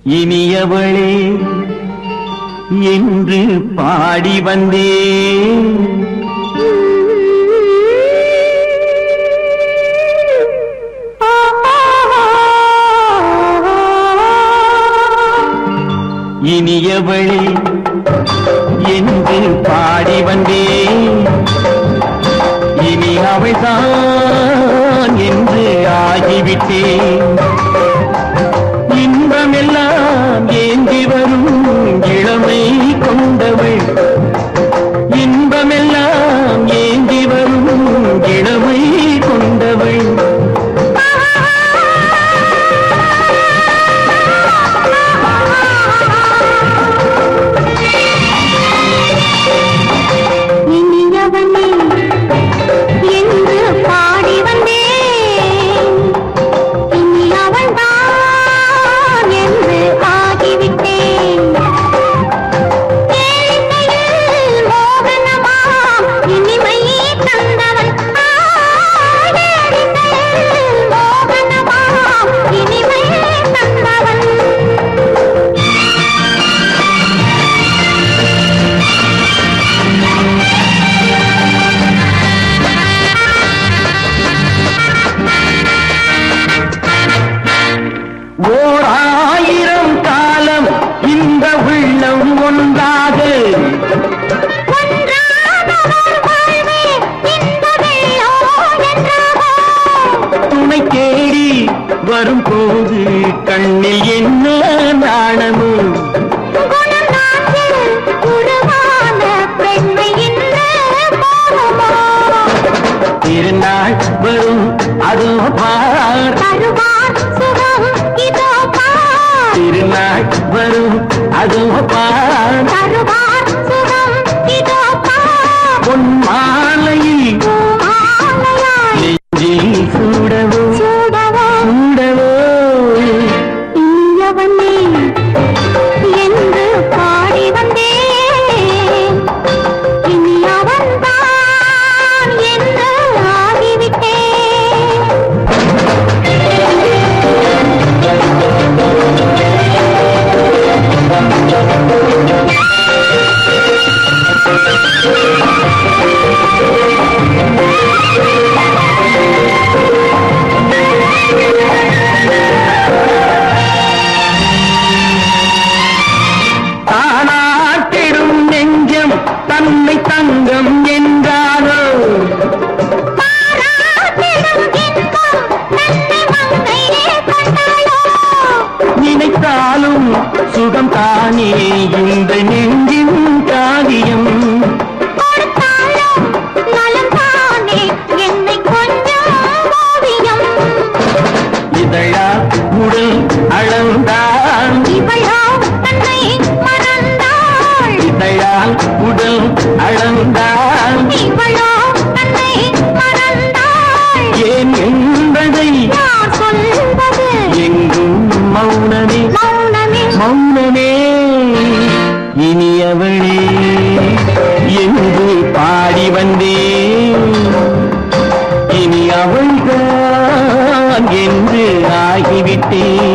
இனியவளே என்று பாடி வந்தேன். இனியவளே என்று பாடி வந்தேன். இனி அவள்தான் என்று ஆகிவிட்டேன். இன்பமெல்லாம் ஏந்தி வரும் இளமை கொண்டவள். இன்பமெல்லாம் ஏந்தி வரும் இளமை கொண்டவள். வரும்போது கண்ணில் என்ன நாணமோ திருநாள் வரும் அதோ பார். திருநாள் வரும் அதோ பார். பொன் மாலையில் நெஞ்சில் சூடவோ தங்கம் என்றாரோ நினைத்தாலும் சுகம் தானே இந்த நெஞ்சின் காரியம். இதழா உடல் அளந்தான் இதழால் உடல் அளந்தால் ஏன் என்பதை எங்கும் மௌனமே மௌனமே. இனியவளே என்று பாடி வந்தேன். இனி அவள்தான் என்று ஆகிவிட்டேன்.